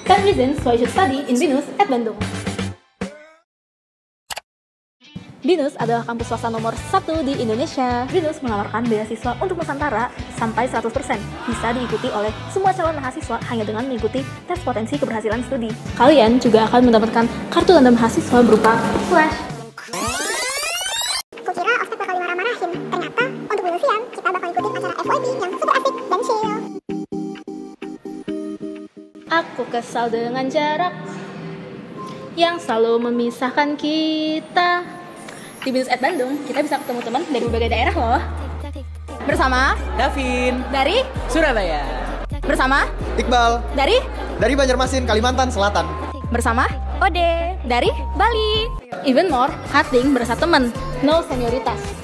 10 reasons why you should study in BINUS at Bandung. BINUS adalah kampus swasta nomor 1 di Indonesia. BINUS menawarkan beasiswa untuk Nusantara sampai 100%. Bisa diikuti oleh semua calon mahasiswa hanya dengan mengikuti tes potensi keberhasilan studi. Kalian juga akan mendapatkan kartu tanda mahasiswa berupa flash. Kukira ospek bakal dimarah-marahin. Ternyata untuk BINUSian, kita bakal ikutin acara FYP yang super asik dan chill. Aku kesal dengan jarak yang selalu memisahkan kita. Di BINUS at Bandung, kita bisa ketemu teman dari berbagai daerah loh. Bersama Davin dari Surabaya, bersama Iqbal dari Banjarmasin, Kalimantan Selatan. bersama Ode dari Bali. Even more, cutting berasa teman, no senioritas.